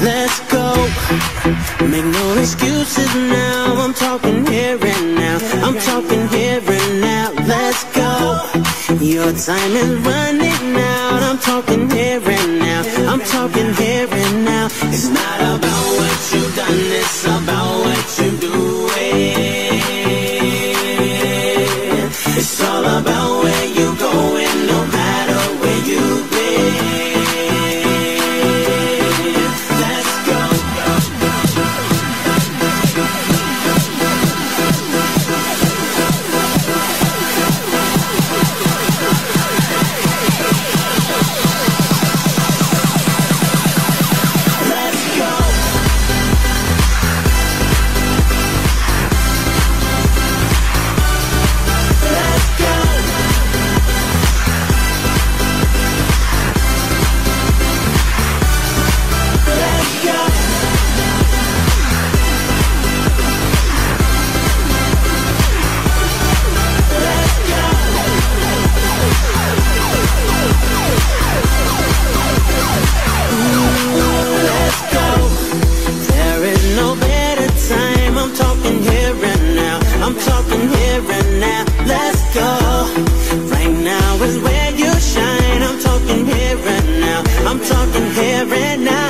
let's go. Make no excuses now, I'm talking here and now. I'm talking here and now, let's go. Your time is running out, I'm talking here and now. I'm talking here and now. It's not about what you've done, it's about what you're doing. It's all about where you're going, no matter where you've been. Let's go. I'm talking here and now, let's go. Right now is where you shine. I'm talking here and now. I'm talking here and now.